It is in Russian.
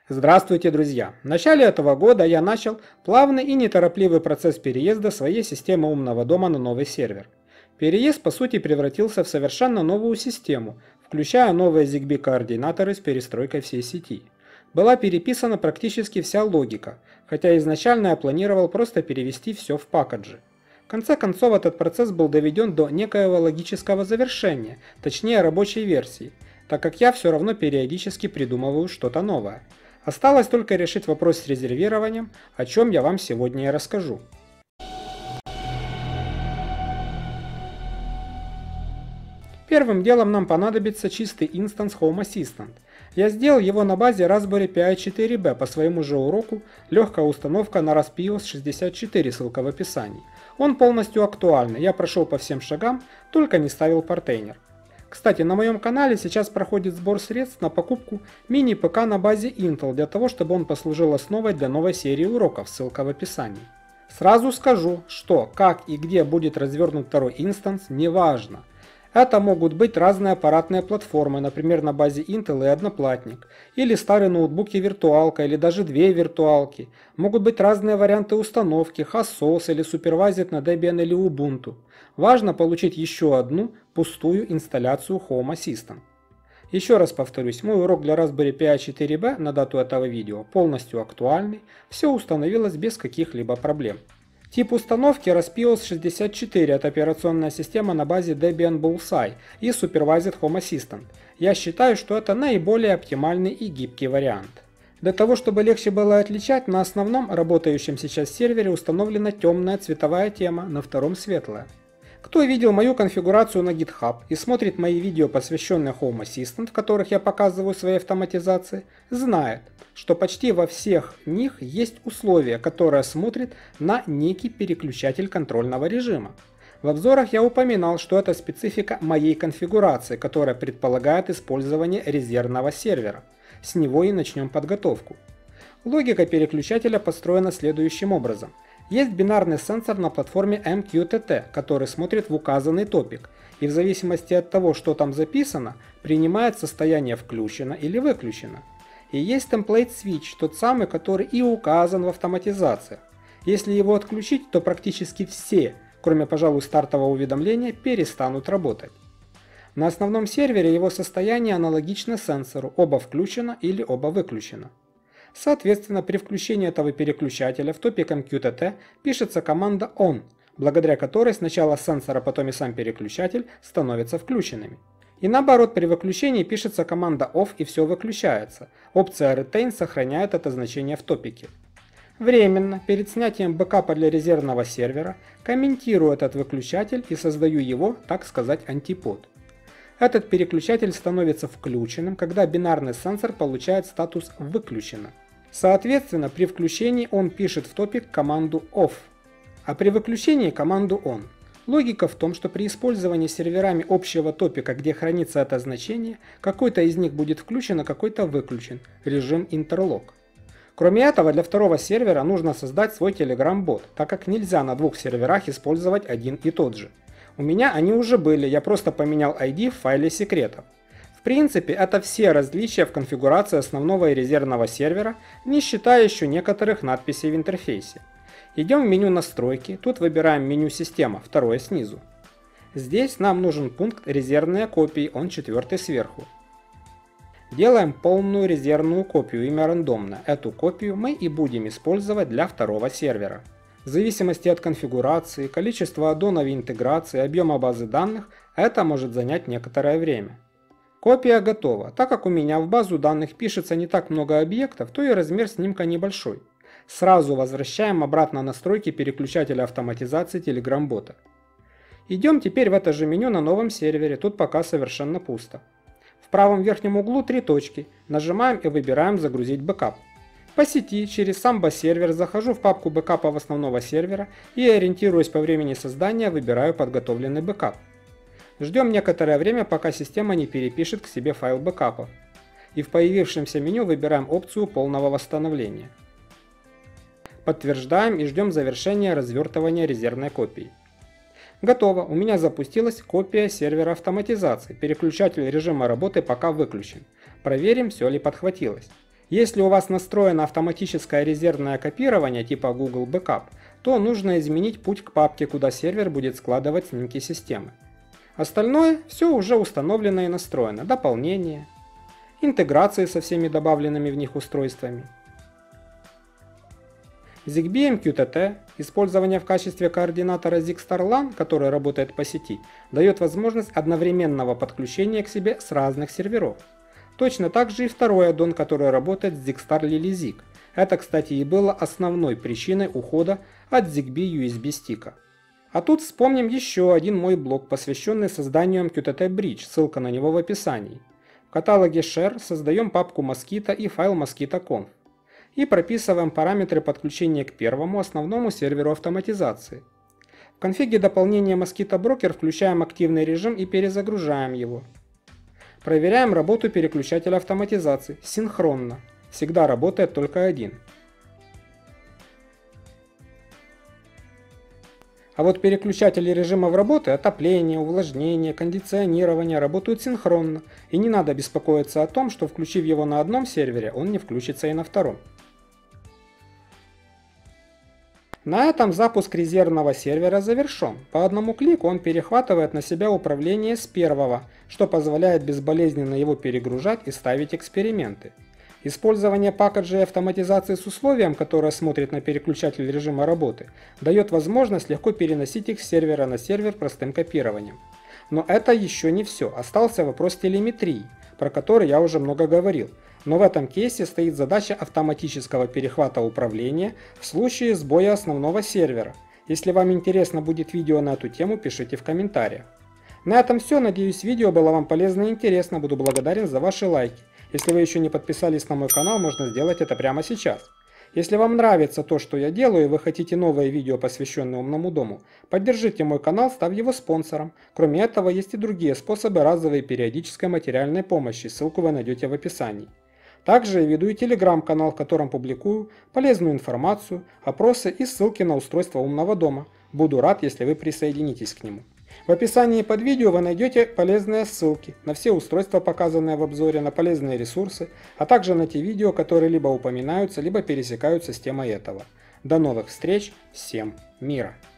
Здравствуйте, друзья! В начале этого года я начал плавный и неторопливый процесс переезда своей системы умного дома на новый сервер. Переезд по сути превратился в совершенно новую систему, включая новые ZigBee координаторы с перестройкой всей сети. Была переписана практически вся логика, хотя изначально я планировал просто перевести все в пакеджи. В конце концов этот процесс был доведен до некоего логического завершения, точнее рабочей версии, так как я все равно периодически придумываю что-то новое. Осталось только решить вопрос с резервированием, о чем я вам сегодня и расскажу. Первым делом нам понадобится чистый инстанс Home Assistant. Я сделал его на базе Raspberry Pi 4B по своему же уроку «Легкая установка на RASPiOS 64», ссылка в описании. Он полностью актуальный, я прошел по всем шагам, только не ставил портейнер. Кстати, на моем канале сейчас проходит сбор средств на покупку мини-ПК на базе Intel, для того, чтобы он послужил основой для новой серии уроков, ссылка в описании. Сразу скажу, что, как и где будет развернут второй инстанс, не важно. Это могут быть разные аппаратные платформы, например, на базе Intel и одноплатник, или старый ноутбук и виртуалка, или даже две виртуалки. Могут быть разные варианты установки, HASOS или Supervised на Debian или Ubuntu. Важно получить еще одну пустую инсталляцию Home Assistant. Еще раз повторюсь, мой урок для Raspberry Pi 4B на дату этого видео полностью актуальный, все установилось без каких-либо проблем. Тип установки RASPiOS 64 – это операционная система на базе Debian Bullseye и Supervised Home Assistant. Я считаю, что это наиболее оптимальный и гибкий вариант. Для того, чтобы легче было отличать, на основном работающем сейчас сервере установлена темная цветовая тема, на втором светлая. Кто видел мою конфигурацию на GitHub и смотрит мои видео, посвященные Home Assistant, в которых я показываю свои автоматизации, знает, что почти во всех них есть условие, которое смотрит на некий переключатель контрольного режима. В обзорах я упоминал, что это специфика моей конфигурации, которая предполагает использование резервного сервера. С него и начнем подготовку. Логика переключателя построена следующим образом. Есть бинарный сенсор на платформе MQTT, который смотрит в указанный топик, и в зависимости от того, что там записано, принимает состояние включено или выключено. И есть template switch, тот самый, который и указан в автоматизациях. Если его отключить, то практически все, кроме, пожалуй, стартового уведомления, перестанут работать. На основном сервере его состояние аналогично сенсору, оба включено или оба выключено. Соответственно, при включении этого переключателя в топик MQTT пишется команда ON, благодаря которой сначала сенсор, а потом и сам переключатель становятся включенными. И наоборот, при выключении пишется команда OFF и все выключается. Опция Retain сохраняет это значение в топике. Временно, перед снятием бэкапа для резервного сервера, комментирую этот выключатель и создаю его, так сказать, антипод. Этот переключатель становится включенным, когда бинарный сенсор получает статус «выключено». Соответственно, при включении он пишет в топик команду OFF, а при выключении команду ON. Логика в том, что при использовании серверами общего топика, где хранится это значение, какой-то из них будет включен, а какой-то выключен, режим интерлок. Кроме этого, для второго сервера нужно создать свой Telegram-бот, так как нельзя на двух серверах использовать один и тот же. У меня они уже были, я просто поменял ID в файле секретов. В принципе, это все различия в конфигурации основного и резервного сервера, не считая еще некоторых надписей в интерфейсе. Идем в меню настройки, тут выбираем меню система, второе снизу. Здесь нам нужен пункт резервные копии, он четвертый сверху. Делаем полную резервную копию, имя рандомно. Эту копию мы и будем использовать для второго сервера. В зависимости от конфигурации, количества аддонов и интеграции, объема базы данных, это может занять некоторое время. Копия готова. Так как у меня в базу данных пишется не так много объектов, то и размер снимка небольшой. Сразу возвращаем обратно настройки переключателя автоматизации Telegram-бота. Идем теперь в это же меню на новом сервере, тут пока совершенно пусто. В правом верхнем углу три точки, нажимаем и выбираем «Загрузить бэкап». По сети через Samba сервер захожу в папку бэкапов основного сервера и, ориентируясь по времени создания, выбираю подготовленный бэкап. Ждем некоторое время, пока система не перепишет к себе файл бэкапов. И в появившемся меню выбираем опцию полного восстановления. Подтверждаем и ждем завершения развертывания резервной копии. Готово, у меня запустилась копия сервера автоматизации, переключатель режима работы пока выключен. Проверим, все ли подхватилось. Если у вас настроено автоматическое резервное копирование типа Google Backup, то нужно изменить путь к папке, куда сервер будет складывать снимки системы. Остальное все уже установлено и настроено. Дополнение, интеграции со всеми добавленными в них устройствами. ZigBee MQTT, использование в качестве координатора ZigStar LAN, который работает по сети, дает возможность одновременного подключения к себе с разных серверов. Точно так же и второй аддон, который работает с ZigStar LilyZig. Это, кстати, и было основной причиной ухода от ZigBee USB стика. А тут вспомним еще один мой блог, посвященный созданию MQTT Bridge, ссылка на него в описании. В каталоге Share создаем папку Mosquito и файл mosquito.conf. И прописываем параметры подключения к первому основному серверу автоматизации. В конфиге дополнения Mosquito Broker включаем активный режим и перезагружаем его. Проверяем работу переключателя автоматизации синхронно. Всегда работает только один. А вот переключатели режимов работы, отопление, увлажнение, кондиционирование работают синхронно, и не надо беспокоиться о том, что включив его на одном сервере, он не включится и на втором. На этом запуск резервного сервера завершен. По одному клику он перехватывает на себя управление с первого, что позволяет безболезненно его перегружать и ставить эксперименты. Использование пакеджей автоматизации с условием, которое смотрит на переключатель режима работы, дает возможность легко переносить их с сервера на сервер простым копированием. Но это еще не все, остался вопрос телеметрии, про который я уже много говорил. Но в этом кейсе стоит задача автоматического перехвата управления в случае сбоя основного сервера. Если вам интересно будет видео на эту тему, пишите в комментариях. На этом все, надеюсь, видео было вам полезно и интересно, буду благодарен за ваши лайки. Если вы еще не подписались на мой канал, можно сделать это прямо сейчас. Если вам нравится то, что я делаю, и вы хотите новые видео, посвященные умному дому, поддержите мой канал, став его спонсором. Кроме этого, есть и другие способы разовой и периодической материальной помощи, ссылку вы найдете в описании. Также я веду и телеграм-канал, в котором публикую полезную информацию, опросы и ссылки на устройство умного дома. Буду рад, если вы присоединитесь к нему. В описании под видео вы найдете полезные ссылки на все устройства, показанные в обзоре, на полезные ресурсы, а также на те видео, которые либо упоминаются, либо пересекаются с темой этого. До новых встреч, всем мира!